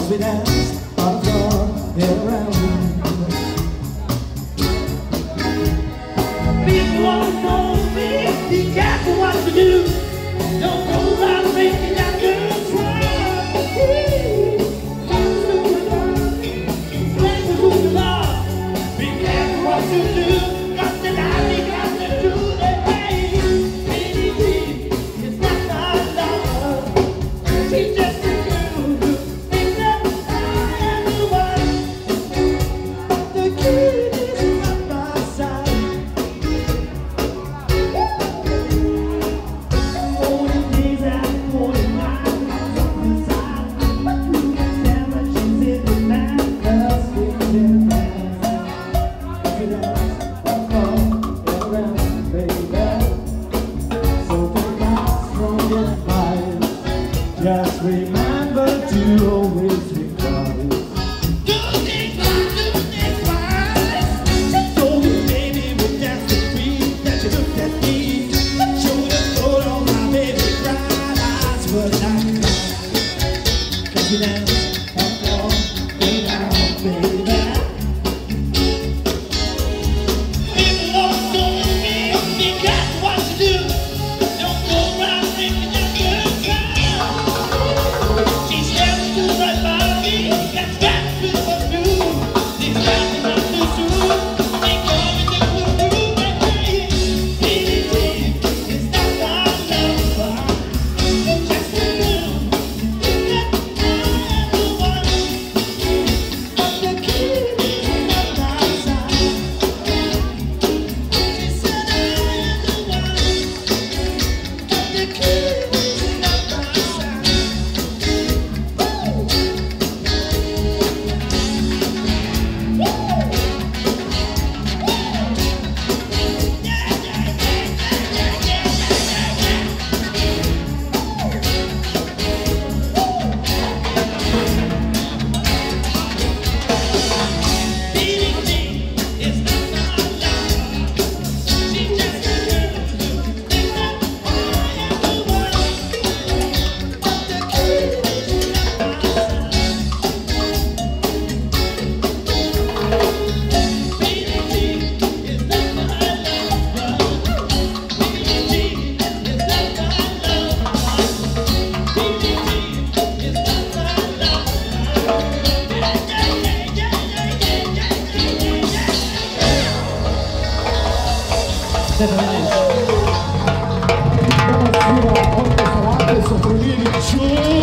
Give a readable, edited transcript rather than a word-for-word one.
'cause we danced on the floor around. People wanna know me, be careful what you do. Don't go around making that girls cry. Be careful what you do, 'cause tonight we got to do the thing. It's not my love, she's just a girl who thinks that I am the one. The kid is not my side. Morning days and morning nights on the side, but you can tell that she's in the man, 'cause we're in the just remember to always think twice. Do think twice. She told me, baby, we're just the three that you looked at me. Showed a photo of my baby, bright eyes were like mine. 'Cause you dance up all day down, baby. People don't know me, be careful what you do. Don't go around making your girl cry. She's never too right by me. That's got to be what you do. These guys are not too soon. They call me the good dude. They say, Billie, it's not my lover. It's just a girl. Think that I am the one. But the kid is not my side. She said I am the one. But the kid is not my side. Buonasera, ORKESTAR, SOFRONIJEVICA.